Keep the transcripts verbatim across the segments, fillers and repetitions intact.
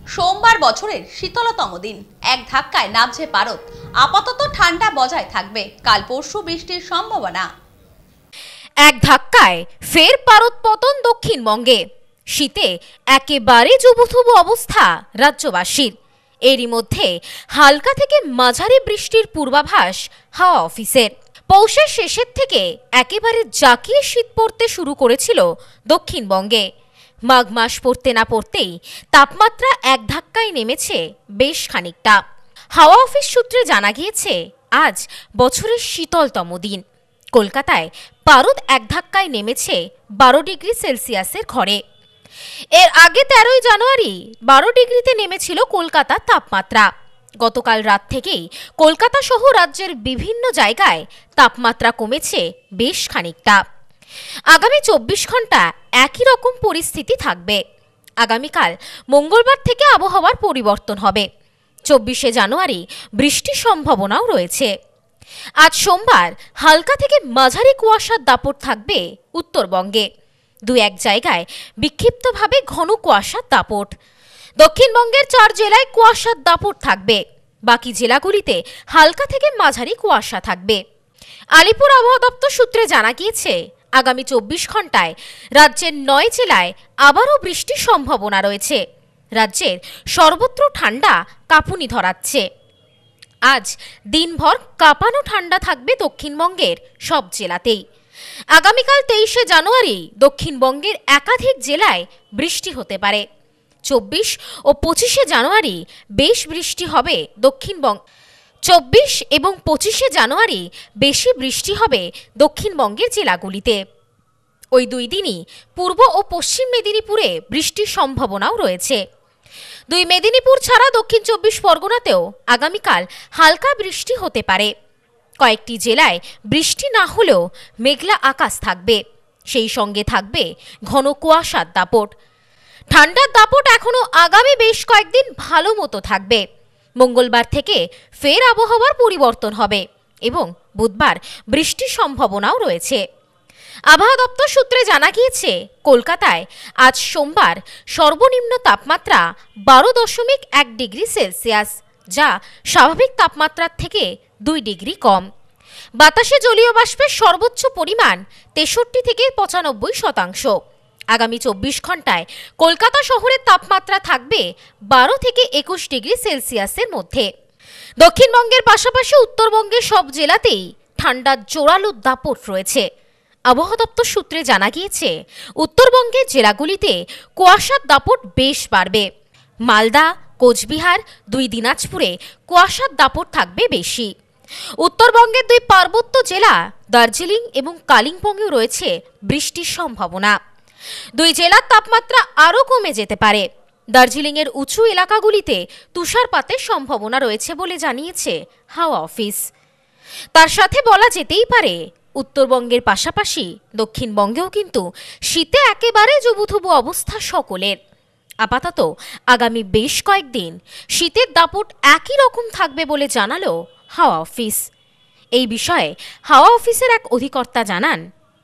সোমবার বছরের শীতলতম দিন, এক ধাক্কায় নামছে পারদ। আপাতত ঠান্ডা বজায় থাকবে, কাল পরশু বৃষ্টির সম্ভাবনা। এক ধাক্কায় ফের পারদ পতন দক্ষিণবঙ্গে। শীতে একেবারে জুবুথুবু অবস্থা রাজ্যবাসীর। এরই মধ্যে হালকা থেকে মাঝারি বৃষ্টির পূর্বাভাস হাওয়া অফিসের। পৌষের শেষের থেকে একেবারে জাঁকিয়ে শীত পড়তে শুরু করেছিল দক্ষিণবঙ্গে। মাঘ মাস পড়তে না পড়তেই তাপমাত্রা এক ধাক্কায় নেমেছে বেশ খানিকটা। হাওয়া অফিস সূত্রে জানা গিয়েছে, আজ বছরের শীতলতম দিন। কলকাতায় পারদ এক ধাক্কায় নেমেছে বারো ডিগ্রি সেলসিয়াসের ঘরে। এর আগে তেরোই জানুয়ারি বারো ডিগ্রিতে নেমেছিল কলকাতার তাপমাত্রা। গতকাল রাত থেকেই কলকাতা সহ রাজ্যের বিভিন্ন জায়গায় তাপমাত্রা কমেছে বেশ খানিকটা। আগামী চব্বিশ ঘন্টা একই রকম পরিস্থিতি থাকবে। আগামীকাল মঙ্গলবার থেকে আবহাওয়ার পরিবর্তন হবে। চব্বিশে জানুয়ারি বৃষ্টির সম্ভাবনাও রয়েছে। আজ সোমবার হালকা থেকে মাঝারি কুয়াশার দাপট থাকবে উত্তরবঙ্গে। দু এক জায়গায় বিক্ষিপ্তভাবে ঘন কুয়াশার দাপট। দক্ষিণবঙ্গের চার জেলায় কুয়াশার দাপট থাকবে। বাকি জেলাগুলিতে হালকা থেকে মাঝারি কুয়াশা থাকবে। আলিপুর আবহাওয়া দপ্তর সূত্রে জানা গিয়েছে, আগামী চব্বিশ ঘন্টায় রাজ্যের নয় জেলায় আবারও বৃষ্টির সম্ভাবনা রয়েছে। রাজ্যের সর্বত্র ঠান্ডা কাঁপুনি ধরাচ্ছে। আজ দিনভর কাঁপানো ঠান্ডা থাকবে দক্ষিণবঙ্গের সব জেলাতেই। আগামীকাল তেইশে জানুয়ারি দক্ষিণবঙ্গের একাধিক জেলায় বৃষ্টি হতে পারে। চব্বিশ ও পঁচিশে জানুয়ারি বেশ বৃষ্টি হবে দক্ষিণবঙ্গ চব্বিশ এবং পঁচিশে জানুয়ারি বেশি বৃষ্টি হবে দক্ষিণবঙ্গের জেলাগুলিতে। ওই দুই দিনই পূর্ব ও পশ্চিম মেদিনীপুরে বৃষ্টির সম্ভাবনাও রয়েছে। দুই মেদিনীপুর ছাড়া দক্ষিণ চব্বিশ পরগনাতেও আগামীকাল হালকা বৃষ্টি হতে পারে। কয়েকটি জেলায় বৃষ্টি না হলেও মেঘলা আকাশ থাকবে, সেই সঙ্গে থাকবে ঘন কুয়াশার দাপট। ঠান্ডার দাপট এখনও আগামী বেশ কয়েকদিন ভালো মতো থাকবে। মঙ্গলবার থেকে ফের আবহাওয়ার পরিবর্তন হবে এবং বুধবার বৃষ্টির সম্ভাবনাও রয়েছে। আবহাওয়া দপ্তর সূত্রে জানা গিয়েছে, কলকাতায় আজ সোমবার সর্বনিম্ন তাপমাত্রা বারো দশমিক এক ডিগ্রি সেলসিয়াস, যা স্বাভাবিক তাপমাত্রার থেকে দুই ডিগ্রি কম। বাতাসে জলীয় বাষ্পের সর্বোচ্চ পরিমাণ তেষট্টি থেকে পঁচানব্বই শতাংশ। আগামী চব্বিশ ঘন্টায় কলকাতা শহরের তাপমাত্রা থাকবে বারো থেকে একুশ ডিগ্রি সেলসিয়াসের মধ্যে। দক্ষিণবঙ্গের পাশাপাশি উত্তরবঙ্গের সব জেলাতেই ঠান্ডার জোরালো দাপট রয়েছে। আবহাওয়া দপ্তর সূত্রে জানা গিয়েছে, উত্তরবঙ্গের জেলাগুলিতে কুয়াশার দাপট বেশ বাড়বে। মালদা, কোচবিহার, দুই দিনাজপুরে কুয়াশার দাপট থাকবে বেশি। উত্তরবঙ্গের দুই পার্বত্য জেলা দার্জিলিং এবং কালিম্পংয়েও রয়েছে বৃষ্টির সম্ভাবনা। দুই জেলার তাপমাত্রা আরও কমে যেতে পারে। দার্জিলিংয়ের উঁচু এলাকাগুলিতে তুষারপাতের সম্ভাবনা রয়েছে বলে জানিয়েছে হাওয়া অফিস। তার সাথে বলা যেতেই পারে, উত্তরবঙ্গের পাশাপাশি দক্ষিণবঙ্গেও কিন্তু শীতে একেবারে জুবুথুবু অবস্থা সকলের। আপাতত আগামী বেশ কয়েকদিন শীতের দাপট একই রকম থাকবে বলে জানালো হাওয়া অফিস। এই বিষয়ে হাওয়া অফিসের এক অধিকর্তা জানান,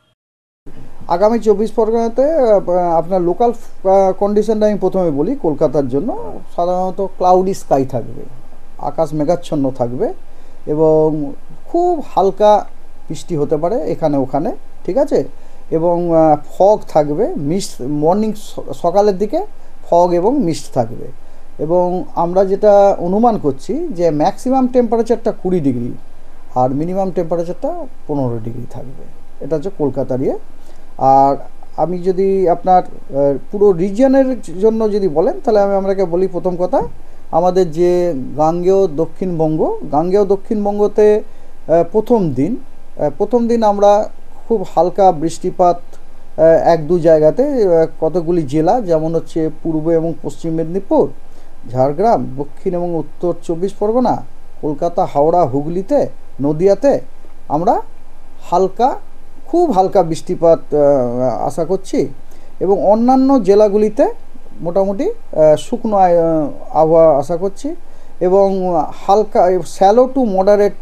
আগামী চব্বিশ পরগনাতে আপনার লোকাল কন্ডিশনটা আমি প্রথমে বলি। কলকাতার জন্য সাধারণত ক্লাউডি স্কাই থাকবে, আকাশ মেঘাচ্ছন্ন থাকবে এবং খুব হালকা বৃষ্টি হতে পারে এখানে ওখানে, ঠিক আছে। এবং ফগ থাকবে, মিস্ট মর্নিং সকালের দিকে ফগ এবং মিস্ট থাকবে। এবং আমরা যেটা অনুমান করছি যে ম্যাক্সিমাম টেম্পারেচারটা কুড়ি ডিগ্রি আর মিনিমাম টেম্পারেচারটা পনেরো ডিগ্রি থাকবে। এটা হচ্ছে কলকাতার ইয়ে। আর আমি যদি আপনার পুরো রিজিয়নের জন্য যদি বলেন, তাহলে আমি আপনাকে বলি, প্রথম কথা আমাদের যে গাঙ্গেয় দক্ষিণবঙ্গ, গাঙ্গেয় দক্ষিণবঙ্গতে প্রথম দিন প্রথম দিন আমরা খুব হালকা বৃষ্টিপাত এক দু জায়গাতে, কতগুলি জেলা যেমন হচ্ছে পূর্ব এবং পশ্চিম মেদিনীপুর, ঝাড়গ্রাম, দক্ষিণ এবং উত্তর চব্বিশ পরগনা, কলকাতা, হাওড়া, হুগলিতে, নদিয়াতে আমরা হালকা খুব হালকা বৃষ্টিপাত আশা করছি। এবং অন্যান্য জেলাগুলিতে মোটামুটি শুকনো আবহাওয়া আশা করছি এবং হালকা শ্যালো টু মডারেট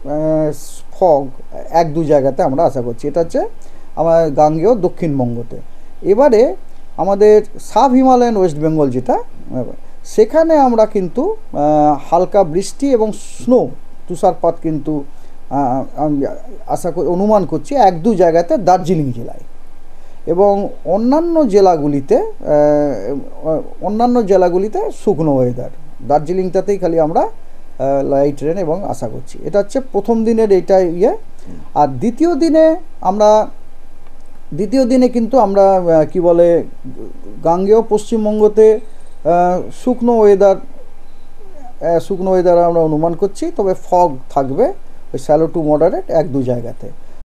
ফগ এক দু জায়গাতে আমরা আশা করছি। এটা হচ্ছে আমার গাঙ্গেয় দক্ষিণবঙ্গতে। এবারে আমাদের সাব হিমালয়ান ওয়েস্ট বেঙ্গল যেটা, সেখানে আমরা কিন্তু হালকা বৃষ্টি এবং স্নো তুষারপাত কিন্তু আশা করি অনুমান করছি এক দু জায়গাতে দার্জিলিং জেলায়, এবং অন্যান্য জেলাগুলিতে অন্যান্য জেলাগুলিতে শুকনো ওয়েদার। দার্জিলিংটাতেই খালি আমরা লাইট রেন এবং আশা করছি। এটা হচ্ছে প্রথম দিনের এইটা ইয়ে। আর দ্বিতীয় দিনে আমরা দ্বিতীয় দিনে কিন্তু আমরা কি বলে গাঙ্গেয় পশ্চিমবঙ্গতে শুকনো ওয়েদার শুকনো ওয়েদার আমরা অনুমান করছি, তবে ফগ থাকবে ওই শ্যালো টু মডারেট এক দু জায়গাতে।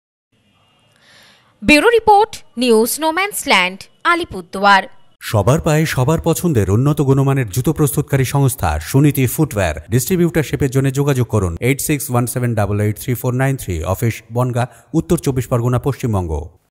Bureau report, news no man's land, Alipurduar. সবার পায়ে সবার পছন্দের উন্নত গুণমানের জুতো প্রস্তুতকারী সংস্থা সুনীতি ফুটওয়্যার। ডিস্ট্রিবিউটারশিপের জন্য যোগাযোগ করুন eight six one seven double eight three four nine three. Office Bangaon, Uttar Chabbish Pargana, Paschimbanga.